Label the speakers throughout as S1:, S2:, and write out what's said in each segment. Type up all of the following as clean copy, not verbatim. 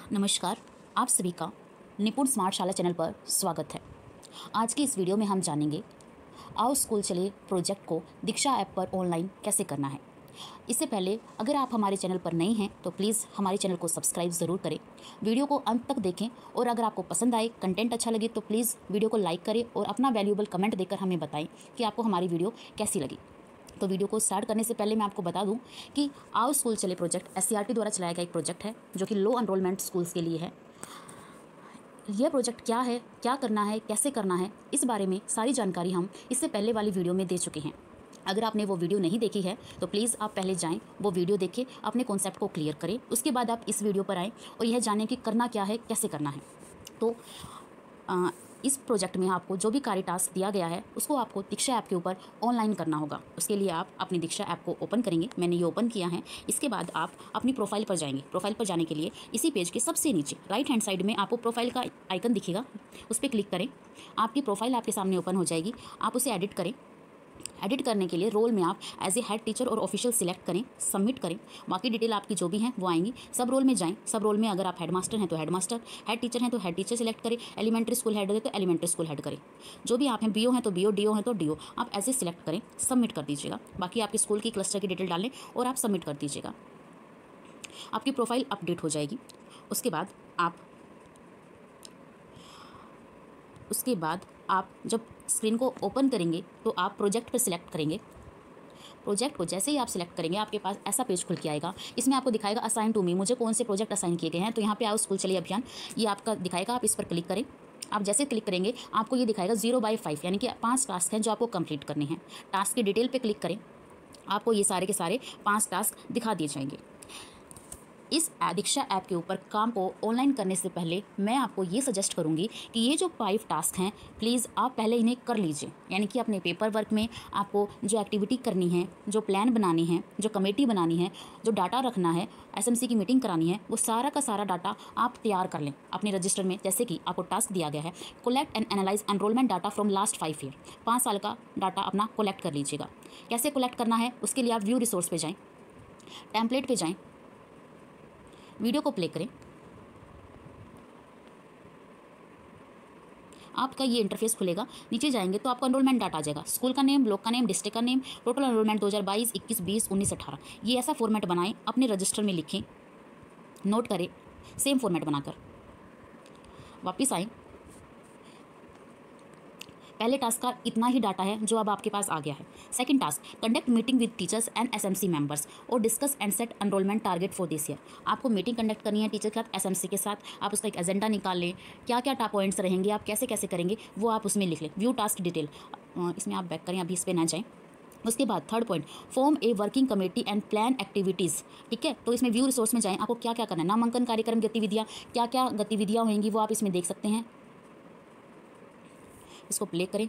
S1: नमस्कार, आप सभी का निपुण स्मार्ट शाला चैनल पर स्वागत है। आज की इस वीडियो में हम जानेंगे आओ स्कूल चले प्रोजेक्ट को दीक्षा ऐप पर ऑनलाइन कैसे करना है। इससे पहले अगर आप हमारे चैनल पर नए हैं तो प्लीज़ हमारे चैनल को सब्सक्राइब ज़रूर करें, वीडियो को अंत तक देखें और अगर आपको पसंद आए, कंटेंट अच्छा लगे तो प्लीज़ वीडियो को लाइक करें और अपना वैल्यूएबल कमेंट देकर हमें बताएं कि आपको हमारी वीडियो कैसी लगी। तो वीडियो को स्टार्ट करने से पहले मैं आपको बता दूं कि आओ स्कूल चले प्रोजेक्ट SCERT द्वारा चलाया गया एक प्रोजेक्ट है जो कि लो एनरोलमेंट स्कूल्स के लिए है। यह प्रोजेक्ट क्या है, क्या करना है, कैसे करना है, इस बारे में सारी जानकारी हम इससे पहले वाली वीडियो में दे चुके हैं। अगर आपने वो वीडियो नहीं देखी है तो प्लीज़ आप पहले जाएं, वो वीडियो देखें, अपने कॉन्सेप्ट को क्लियर करें, उसके बाद आप इस वीडियो पर आएँ और यह जानें कि करना क्या है, कैसे करना है। तो इस प्रोजेक्ट में आपको जो भी कार्य टास्क दिया गया है उसको आपको दीक्षा ऐप के ऊपर ऑनलाइन करना होगा। उसके लिए आप अपनी दीक्षा ऐप को ओपन करेंगे। मैंने ये ओपन किया है। इसके बाद आप अपनी प्रोफाइल पर जाएंगे। प्रोफाइल पर जाने के लिए इसी पेज के सबसे नीचे राइट हैंड साइड में आपको प्रोफाइल का आइकन दिखेगा, उस पर क्लिक करें। आपकी प्रोफाइल आपके सामने ओपन हो जाएगी। आप उसे एडिट करें। एडिट करने के लिए रोल में आप एज ए हेड टीचर और ऑफिशियल सिलेक्ट करें, सबमिट करें। बाकी डिटेल आपकी जो भी हैं वो आएंगी। सब रोल में जाएं। सब रोल में अगर आप हेड मास्टर हैं तो हेड मास्टर, हेड टीचर हैं तो हेड टीचर सिलेक्ट करें, एलिमेंट्री स्कूल हेड है तो एलिमेंट्री स्कूल हेड करें। जो भी आप हैं, BO हैं तो BO, DO हैं तो DO, आप ऐसे सिलेक्ट करें, सबमिट कर दीजिएगा। बाकी आपके स्कूल की क्लस्टर की डिटेल डालें और आप सबमिट कर दीजिएगा। आपकी प्रोफाइल अपडेट हो जाएगी। उसके बाद आप जब स्क्रीन को ओपन करेंगे तो आप प्रोजेक्ट पर सिलेक्ट करेंगे। प्रोजेक्ट को जैसे ही आप सिलेक्ट करेंगे आपके पास ऐसा पेज खुल के आएगा। इसमें आपको दिखाएगा असाइन टू मी, मुझे कौन से प्रोजेक्ट असाइन किए गए हैं। तो यहाँ पे आओ स्कूल चलिए अभियान, ये आपका दिखाएगा। आप इस पर क्लिक करें। आप जैसे क्लिक करेंगे आपको ये दिखाएगा 0/5, यानी कि 5 टास्क हैं जो आपको कंप्लीट करने हैं। टास्क की डिटेल पर क्लिक करें। आपको ये सारे के सारे 5 टास्क दिखा दिए जाएंगे। इस दीक्षा ऐप के ऊपर काम को ऑनलाइन करने से पहले मैं आपको ये सजेस्ट करूँगी कि ये जो 5 टास्क हैं प्लीज़ आप पहले इन्हें कर लीजिए। यानी कि अपने पेपर वर्क में आपको जो एक्टिविटी करनी है, जो प्लान बनानी है, जो कमेटी बनानी है, जो डाटा रखना है, SMC की मीटिंग करानी है, वो सारा का सारा डाटा आप तैयार कर लें अपने रजिस्टर में। जैसे कि आपको टास्क दिया गया है collect and analyse enrolment data from last 5 year, 5 साल का डाटा अपना कलेक्ट कर लीजिएगा। कैसे कलेक्ट करना है उसके लिए आप व्यू रिसोर्स पे जाएँ, टेम्पलेट पे जाएँ, वीडियो को प्ले करें। आपका ये इंटरफेस खुलेगा। नीचे जाएंगे तो आपका एनरोलमेंट डाटा आ जाएगा। स्कूल का नेम, ब्लॉक का नेम, डिस्ट्रिक्ट का नेम, टोटल एनरोलमेंट 2022, 21, 20, 19, 18। ये ऐसा फॉर्मेट बनाएं, अपने रजिस्टर में लिखें, नोट करें, सेम फॉर्मेट बनाकर वापस आएँ। पहले टास्क का इतना ही डाटा है जो अब आपके पास आ गया है। Second task conduct meeting with teachers and SMC members और discuss and set enrolment target for this year. आपको मीटिंग कंडक्ट करनी है टीचर के साथ, SMC के साथ। आप उसका एक एजेंडा निकाल लें, क्या क्या टॉप पॉइंट्स रहेंगे, आप कैसे कैसे करेंगे वो आप उसमें लिख लें। व्यू टास्क डिटेल, इसमें आप बैक करें, अभी इस पर ना जाएँ। उसके बाद third point form a working committee and plan activities. ठीक है, तो इसमें व्यू रिसोर्स में जाएँ। आपको क्या क्या करना है, नामांकन कार्यक्रम गतिविधियाँ, क्या क्या गतिविधियाँ होंगी वो आप इसमें देख सकते हैं। इसको प्ले करें।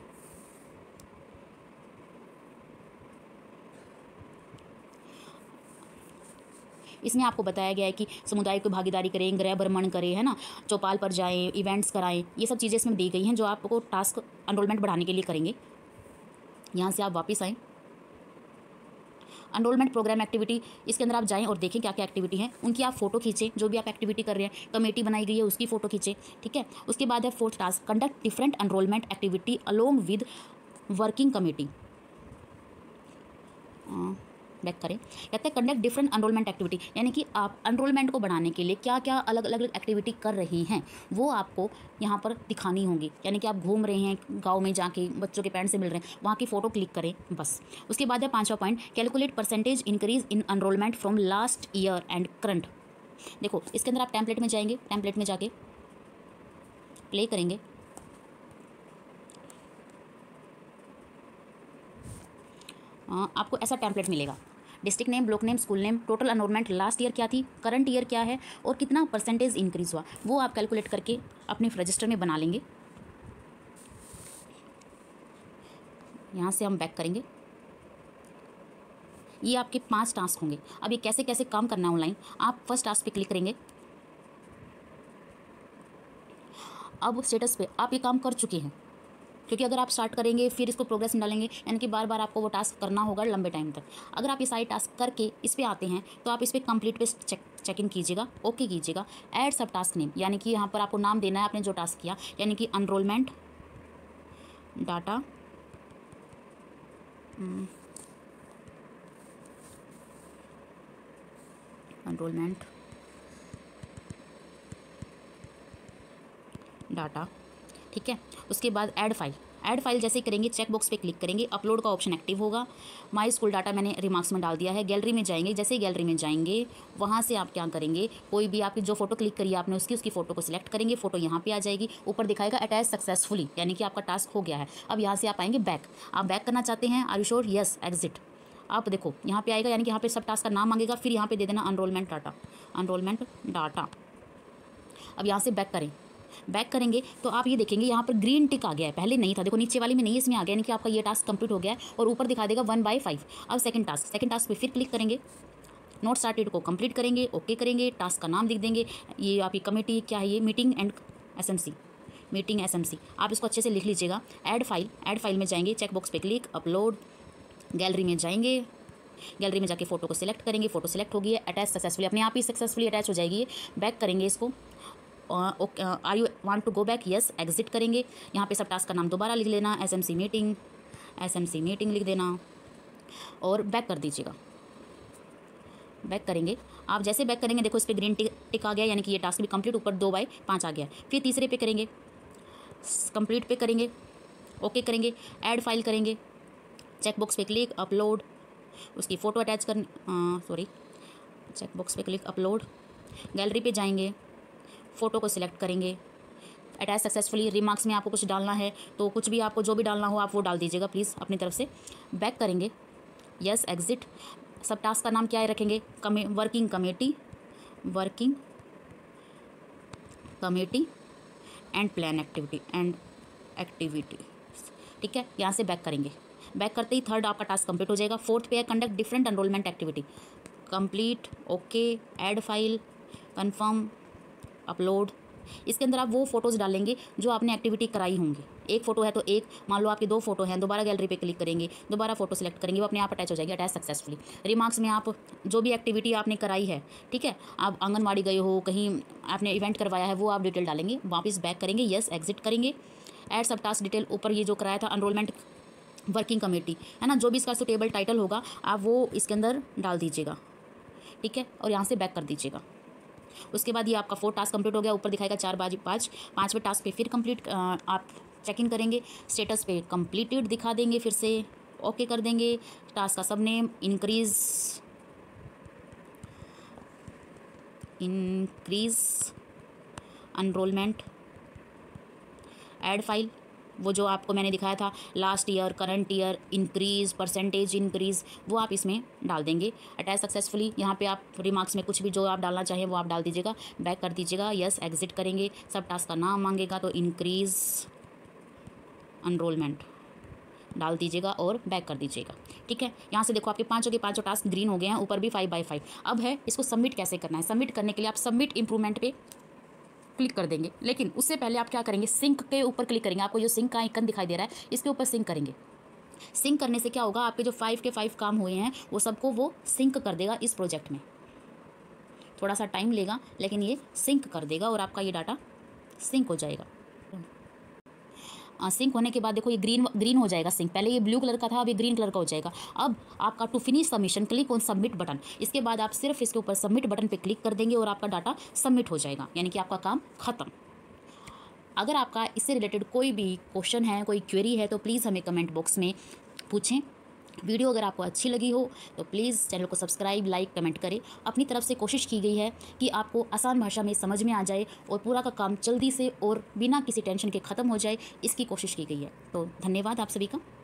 S1: इसमें आपको बताया गया है कि समुदाय को भागीदारी करें, गृह भ्रमण करें, है ना, चौपाल पर जाएं, इवेंट्स कराएं। ये सब चीज़ें इसमें दी गई हैं जो आपको टास्क एनरोलमेंट बढ़ाने के लिए करेंगे। यहाँ से आप वापस आएँ। एनरोलमेंट प्रोग्राम एक्टिविटी, इसके अंदर आप जाएं और देखें क्या क्या एक्टिविटी है, उनकी आप फोटो खींचें। जो भी आप एक्टिविटी कर रहे हैं, कमेटी बनाई गई है उसकी फ़ोटो खींचें। ठीक है, उसके बाद है fourth task conduct different enrolment activity along with working committee. Back करें। कहते हैं कंडक्ट डिफरेंट एनरोलमेंट एक्टिविटी, यानी कि आप एनरोलमेंट को बढ़ाने के लिए क्या क्या अलग अलग एक्टिविटी कर रही हैं वो आपको यहाँ पर दिखानी होंगी। यानी कि आप घूम रहे हैं गांव में जाके, बच्चों के पेरेंट्स से मिल रहे हैं, वहाँ की फ़ोटो क्लिक करें बस। उसके बाद है 5वां point calculate percentage increase in enrolment from last year and current. देखो इसके अंदर आप टेम्पलेट में जाएंगे, टेम्पलेट में जाके प्ले करेंगे। आपको ऐसा टेम्पलेट मिलेगा, district name, block name, school name, total enrolment last year क्या थी, करंट ईयर क्या है और कितना परसेंटेज इंक्रीज़ हुआ, वो आप कैलकुलेट करके अपने रजिस्टर में बना लेंगे। यहाँ से हम बैक करेंगे। ये आपके 5 टास्क होंगे। अब ये कैसे कैसे काम करना है ऑनलाइन, आप फर्स्ट टास्क पे क्लिक करेंगे। अब स्टेटस पे आप ये काम कर चुके हैं क्योंकि अगर आप स्टार्ट करेंगे फिर इसको प्रोग्रेस में डालेंगे, यानी कि बार बार आपको वो टास्क करना होगा लंबे टाइम तक। अगर आप ये सारे टास्क करके इस पर आते हैं तो आप इस पर कंप्लीट पे चेक इन कीजिएगा, ओके कीजिएगा। ऐड सब टास्क नेम, यानी कि यहाँ पर आपको नाम देना है आपने जो टास्क किया, यानी कि एनरोलमेंट डाटा एनरोलमेंट डाटा, ठीक है। उसके बाद ऐड फाइल जैसे करेंगे चेक बॉक्स पे क्लिक करेंगे, अपलोड का ऑप्शन एक्टिव होगा। माई स्कूल डाटा मैंने रिमार्क्स में डाल दिया है। गैलरी में जाएंगे, जैसे ही गैलरी में जाएंगे वहाँ से आप क्या करेंगे, कोई भी आपकी जो फोटो क्लिक करी आपने उसकी फ़ोटो को सिलेक्ट करेंगे, फोटो यहाँ पे आ जाएगी, ऊपर दिखाएगा अटैच सक्सेसफुली, यानी कि आपका टास्क हो गया है। अब यहाँ से आप आएंगे बैक, आप बैक करना चाहते हैं, are you sure, yes exit. आप देखो यहाँ पे आएगा, यानी कि यहाँ पे सब टास्क का नाम मांगेगा, फिर यहाँ पे दे देना एनरोलमेंट डाटा। अब यहाँ से बैक करेंगे तो आप ये देखेंगे यहाँ पर ग्रीन टिक आ गया है, पहले नहीं था, देखो नीचे वाली में नहीं, इसमें आ गया, यानी कि आपका ये टास्क कंप्लीट हो गया है और ऊपर दिखा देगा 1/5। अब सेकंड टास्क पे फिर क्लिक करेंगे, नोट स्टार्टेड को कंप्लीट करेंगे, ओके करेंगे, टास्क का नाम लिख देंगे, ये आपकी कमेटी क्या है, ये मीटिंग एसएमसी, आप इसको अच्छे से लिख लीजिएगा। ऐड फाइल में जाएंगे, चेक बॉक्स पे क्लिक, अपलोड, गैलरी में जाएंगे, गैलरी में जाके फ़ोटो को सिलेक्ट करेंगे, फ़ोटो सिलेक्ट होगी है, अटैच सक्सेसफुली, अपने आप ही सक्सेसफुली अटैच हो जाएगी। बैक करेंगे इसको, are you want to go back, yes exit करेंगे। यहाँ पे सब टास्क का नाम दोबारा लिख लेना, एसएमसी मीटिंग लिख देना और बैक कर दीजिएगा। बैक करेंगे, आप जैसे बैक करेंगे देखो इस पर ग्रीन टिक आ गया, यानी कि ये टास्क भी कंप्लीट, ऊपर 2/5 आ गया। फिर तीसरे पे करेंगे, कंप्लीट पे करेंगे, ओके करेंगे, ऐड फाइल करेंगे, चेक बॉक्स पे क्लिक, अपलोड, उसकी फ़ोटो अटैच कर चेक बॉक्स पे क्लिक, अपलोड, गैलरी पे जाएंगे, फ़ोटो को सिलेक्ट करेंगे, अटैच सक्सेसफुली। रिमार्क्स में आपको कुछ डालना है तो कुछ भी आपको जो भी डालना हो आप वो डाल दीजिएगा प्लीज़ अपनी तरफ से। बैक करेंगे, यस एग्जिट। सब टास्क का नाम क्या है रखेंगे, working committee and plan activity, ठीक है। यहाँ से बैक करेंगे, बैक करते ही थर्ड आपका टास्क कंप्लीट हो जाएगा। फोर्थ पे है conduct different enrolment activity, complete, okay, add file, confirm, upload. इसके अंदर आप वो फोटोज़ डालेंगे जो आपने एक्टिविटी कराई होंगी। एक फ़ोटो है तो एक, मान लो आपकी 2 फोटो हैं, दोबारा गैलरी पे क्लिक करेंगे, दोबारा फोटो सेलेक्ट करेंगे, वो अपने आप अटैच हो जाएगी, अटैच सक्सेसफुली। रिमार्क्स में आप जो भी एक्टिविटी आपने कराई है, ठीक है, आप आंगनवाड़ी गए हो, कहीं आपने इवेंट करवाया है, वो आप डिटेल डालेंगे। वापस बैक करेंगे, यस एग्जिट करेंगे। ऐड सब टास्क डिटेल, ऊपर ये जो कराया था एनरोलमेंट वर्किंग कमेटी है ना, जो भी इसका सुटेबल टाइटल होगा आप वो इसके अंदर डाल दीजिएगा, ठीक है, और यहाँ से बैक कर दीजिएगा। उसके बाद ये आपका 4 टास्क कंप्लीट हो गया, ऊपर दिखाएगा 4/5। 5वें टास्क पे फिर कंप्लीट आप चेक इन करेंगे, स्टेटस पे कंप्लीटेड दिखा देंगे, फिर से ओके कर देंगे। टास्क का sub name increase enrolment, add file, वो जो आपको मैंने दिखाया था last year, current year, increase, percentage increase, वो आप इसमें डाल देंगे। अटैच सक्सेसफुली, यहाँ पे आप रिमार्क्स में कुछ भी जो आप डालना चाहें वो आप डाल दीजिएगा। बैक कर दीजिएगा, यस एग्जिट करेंगे। सब टास्क का नाम मांगेगा तो इंक्रीज़ एनरोलमेंट डाल दीजिएगा और बैक कर दीजिएगा, ठीक है। यहाँ से देखो आपके पाँचों के पाँचों टास्क ग्रीन हो गए हैं, ऊपर भी 5/5। अब है इसको सबमिट कैसे करना है। सबमिट करने के लिए आप सबमिट इम्प्रूवमेंट पे क्लिक कर देंगे, लेकिन उससे पहले आप क्या करेंगे, सिंक के ऊपर क्लिक करेंगे। आपको जो सिंक का आइकन दिखाई दे रहा है इसके ऊपर सिंक करेंगे। सिंक करने से क्या होगा, आपके जो 5 के 5 काम हुए हैं वो सबको वो सिंक कर देगा इस प्रोजेक्ट में। थोड़ा सा टाइम लेगा लेकिन ये सिंक कर देगा और आपका ये डाटा सिंक हो जाएगा। सिंक होने के बाद देखो ये ग्रीन हो जाएगा सिंक, पहले ये ब्लू कलर का था, अब ये ग्रीन कलर का हो जाएगा। अब आपका to finish submission click on submit button, इसके बाद आप सिर्फ इसके ऊपर सबमिट बटन पे क्लिक कर देंगे और आपका डाटा सबमिट हो जाएगा, यानी कि आपका काम खत्म। अगर आपका इससे रिलेटेड कोई भी क्वेश्चन है, कोई क्वेरी है तो प्लीज़ हमें कमेंट बॉक्स में पूछें। वीडियो अगर आपको अच्छी लगी हो तो प्लीज़ चैनल को सब्सक्राइब, लाइक, कमेंट करें। अपनी तरफ से कोशिश की गई है कि आपको आसान भाषा में समझ में आ जाए और पूरा का काम जल्दी से और बिना किसी टेंशन के ख़त्म हो जाए, इसकी कोशिश की गई है। तो धन्यवाद आप सभी का।